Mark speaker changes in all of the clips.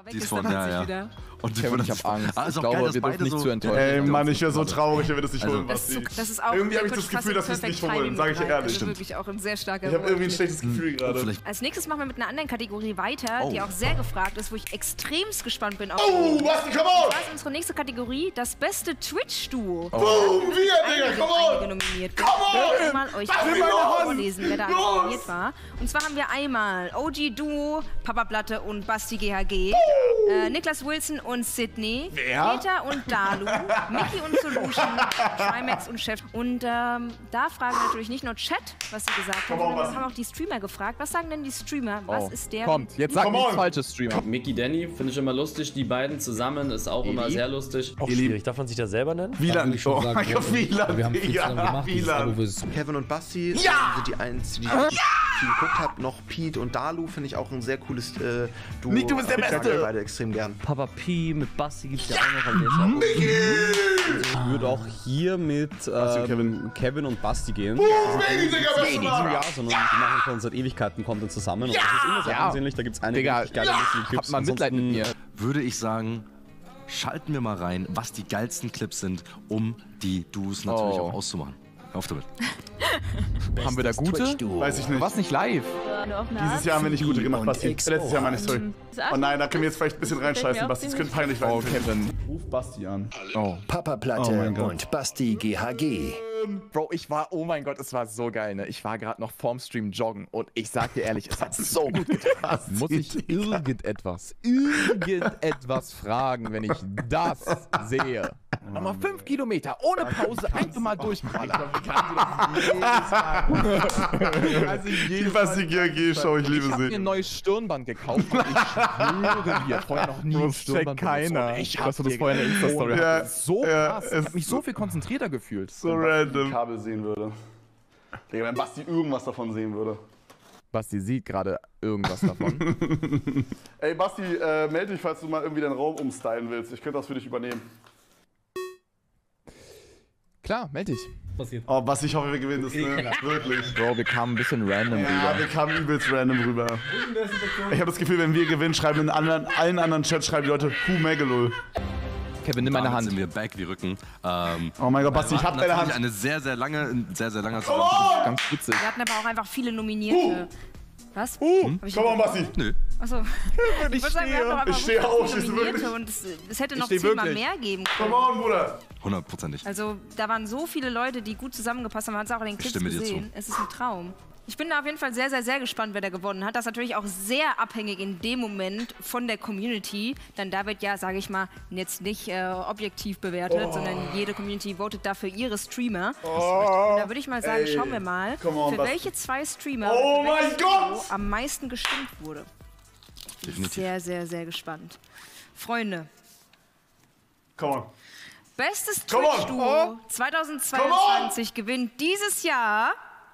Speaker 1: Die ist von, ja. Und
Speaker 2: Kevin, ich hab Angst. Ich glaube, wir dürfen nicht zu enttäuschen.
Speaker 3: Ey, Mann, ich wäre so traurig, wenn wir das nicht holen, Basti.
Speaker 4: Das ist auch
Speaker 3: irgendwie habe ich das Gefühl, dass wir es nicht holen, sage ich dir ehrlich.
Speaker 4: Das ist wirklich auch ein sehr starker
Speaker 3: Ich habe irgendwie ein schlechtes Gefühl gerade.
Speaker 4: Als nächstes machen wir mit einer anderen Kategorie weiter, die auch sehr gefragt ist, wo ich extremst gespannt bin.
Speaker 3: Oh, Basti, come on!
Speaker 4: Das ist unsere nächste Kategorie, das beste Twitch-Duo.
Speaker 3: Boom, wir, Digga, come on!
Speaker 4: Nominiert.
Speaker 3: Come on!
Speaker 4: Ich will mal euch vorlesen, wer da nominiert war. Und zwar haben wir einmal OG Duo, Papa Platte und Basti GHG, Niklas Wilson und Sydney, Peter und Dalu, Mickey und Solution, Trimax und Chef. Und da fragen wir natürlich nicht nur Chat, was sie gesagt haben, sondern wir haben auch die Streamer gefragt. Was sagen denn die Streamer? Was ist der?
Speaker 2: Kommt, jetzt sag nichts falsches, Streamer.
Speaker 5: Mickey Danny finde ich immer lustig. Die beiden zusammen ist auch immer sehr lustig.
Speaker 6: Auch schwierig. Darf man sich das selber nennen?
Speaker 3: Wieland.
Speaker 7: Oh mein Gott, Wieland.
Speaker 8: Wir haben viel zusammen gemacht.
Speaker 3: Wieland.
Speaker 7: Kevin und Basti sind die einzigen, die ich viel geguckt habe. Noch Pete und Dalu finde ich auch ein sehr cooles Duo.
Speaker 3: Nick, du bist der Beste!
Speaker 7: Ich beide extrem gern.
Speaker 6: Papa P mit Basti gibt's ja auch noch an der
Speaker 2: Ich würde auch hier mit Kevin und Basti gehen.
Speaker 3: Baby, Digga,
Speaker 2: Nicht in diesem Jahr, sondern die machen schon seit Ewigkeiten Content zusammen. Und das ist immer sehr ansehnlich. Da gibt es einige richtig geile Clips.
Speaker 1: Habt mal Mitleid mit mir. Würde ich sagen, schalten wir mal rein, was die geilsten Clips sind, um die Duos natürlich auch auszumachen. Auf damit.
Speaker 2: Haben wir da gute?
Speaker 3: Weiß ich nicht.
Speaker 2: Was nicht live?
Speaker 3: Dieses Jahr haben wir nicht gute gemacht, Basti. Letztes Jahr meine ich, sorry. Oh nein, da können wir jetzt vielleicht ein bisschen reinscheißen, Basti. Das könnte peinlich werden.
Speaker 2: Oh, Kevin.
Speaker 3: Ruf Basti an.
Speaker 9: Papa Platte und Basti GHG.
Speaker 2: Bro, oh mein Gott, es war so geil, ne? Ich war gerade noch vorm Stream joggen und ich sag dir ehrlich, es hat so gut getan. Muss ich irgendetwas fragen, wenn ich das sehe? Nochmal 5 Kilometer ohne Pause einfach mal durchballern.
Speaker 3: Also die Basti GHG-Show, ich liebe sie.
Speaker 2: Ich hab mir ein neues Stirnband gekauft und ich schwöre dir, vorher noch nie ein Stirnband
Speaker 3: keiner.
Speaker 2: Ich hab das vorher in der Insta-Story.
Speaker 3: Ja,
Speaker 2: so krass. Ich hab mich so viel konzentrierter gefühlt.
Speaker 3: So random. Kabel sehen würde. Digga, wenn Basti irgendwas davon sehen würde.
Speaker 2: Basti sieht gerade irgendwas davon.
Speaker 3: Ey, Basti, melde dich, falls du mal irgendwie deinen Raum umstylen willst. Ich könnte das für dich übernehmen.
Speaker 2: Klar, melde dich.
Speaker 3: Oh, Basti, ich hoffe, wir gewinnen das, ne? Wirklich.
Speaker 2: Bro, wir kamen ein bisschen random rüber.
Speaker 3: Ja, wir kamen übelst random rüber. Ich habe das Gefühl, wenn wir gewinnen, schreiben in allen anderen Chats, schreiben die Leute, Megalol.
Speaker 2: Kevin, nimm meine Hand.
Speaker 1: Sind wir back, wir rücken.
Speaker 3: Oh mein Gott, Basti, ich hab deine Hand.
Speaker 1: Eine sehr, sehr lange
Speaker 2: Ganz witzig.
Speaker 4: Wir hatten aber auch einfach viele Nominierte. Was?
Speaker 3: Komm on, Basti.
Speaker 1: Nö.
Speaker 4: Achso. Ich
Speaker 3: stehe auf, stehst du wirklich?
Speaker 4: Und es hätte noch 10-mal mehr geben können.
Speaker 3: Come on, Bruder.
Speaker 1: 100%ig.
Speaker 4: Also, da waren so viele Leute, die gut zusammengepasst haben. Man hat es auch in den Clips gesehen. Es ist ein Traum. Ich bin da auf jeden Fall sehr, sehr, sehr gespannt, wer da gewonnen hat. Das ist natürlich auch sehr abhängig in dem Moment von der Community. Denn da wird ja, sage ich mal, jetzt nicht objektiv bewertet, sondern jede Community votet dafür ihre Streamer. Und da würde ich mal sagen, schauen wir mal, für welche 2 Streamer am meisten gestimmt wurde.
Speaker 1: Definitiv.
Speaker 4: Sehr, sehr, sehr gespannt. Freunde.
Speaker 3: Come on.
Speaker 4: Bestes Twitch-Duo 2022 gewinnt dieses Jahr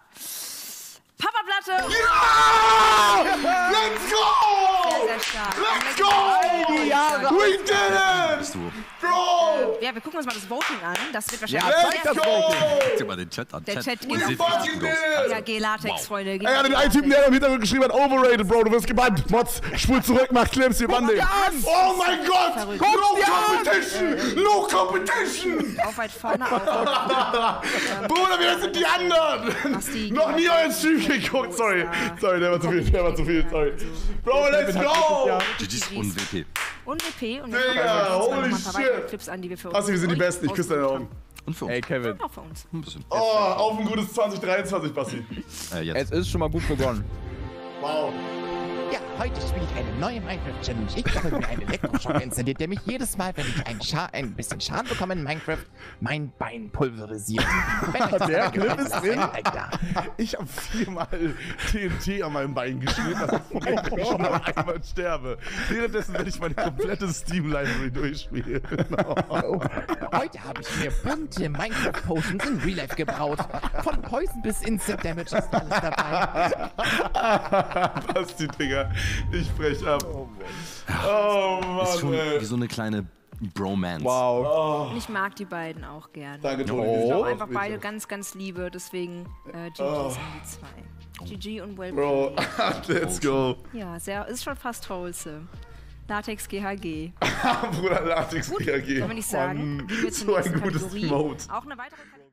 Speaker 4: Papa Platte.
Speaker 3: Ja! Let's go!
Speaker 4: Sehr, sehr stark.
Speaker 3: Let's go! We did it! Bro!
Speaker 4: Ja, wir gucken uns mal das Voting an. Das wird wahrscheinlich
Speaker 3: Let's go!
Speaker 1: Guck dir mal den Chat an.
Speaker 4: Der Chat
Speaker 3: We
Speaker 4: geht
Speaker 3: fucking did it!
Speaker 4: Ja, G-Latex, Freunde.
Speaker 3: Ey, ja, den einen Typen, der im Hintergrund geschrieben hat, overrated, Bro, du wirst gebannt. Mods, spul zurück, mach Clips, wir bannen den. Oh mein Gott! No competition! No competition!
Speaker 4: Auch weit vorne auf.
Speaker 3: Bruder, wer sind die anderen? Noch nie euren Stream geguckt, sorry. Sorry, der war zu viel, sorry. Bro, let's go!
Speaker 1: GG's und WP.
Speaker 4: Und WP. Und
Speaker 3: Digga, holy shit!
Speaker 4: Clips an, die wir für
Speaker 3: Basti, wir sind die Besten, ich küsse deine Augen.
Speaker 1: Und für uns.
Speaker 2: Ey, Kevin.
Speaker 4: Auch für uns.
Speaker 1: Ein bisschen.
Speaker 3: Oh, auf ein gutes 2023, Basti.
Speaker 1: Jetzt.
Speaker 2: Es ist schon mal gut begonnen.
Speaker 3: Wow.
Speaker 8: Ja, heute spiele ich eine neue Minecraft-Challenge. Ich habe mir einen Elektroschocker installiert, der mich jedes Mal, wenn ich ein bisschen Schaden bekomme in Minecraft, mein Bein pulverisiert.
Speaker 3: Der Clip ist drin. Ich habe 4-mal TNT an meinem Bein gespielt, dass ich schon noch einmal sterbe. Währenddessen werde ich meine komplette Steam-Library durchspielen.
Speaker 8: Heute habe ich mir bunte Minecraft-Potions in Real Life gebraut. Von Poison bis Instant Damage ist alles dabei.
Speaker 3: Basti, Digga. Ich brech ab. Oh Mann,
Speaker 1: ist schon
Speaker 3: ey.
Speaker 1: wie so eine kleine Bromance.
Speaker 3: Wow.
Speaker 4: Und ich mag die beiden auch gerne.
Speaker 3: Danke,
Speaker 4: Ich
Speaker 3: Toni.
Speaker 4: auch einfach beide ganz, ganz liebe. Deswegen GG's an die 2. GG und Well.
Speaker 3: Bro, let's go.
Speaker 4: Ja, ist schon fast wholesome. Latex GHG.
Speaker 3: Bruder, Latex GHG.
Speaker 4: Kann man nicht sagen.
Speaker 3: So ein gutes Mode.
Speaker 4: Auch eine weitere Kategorie.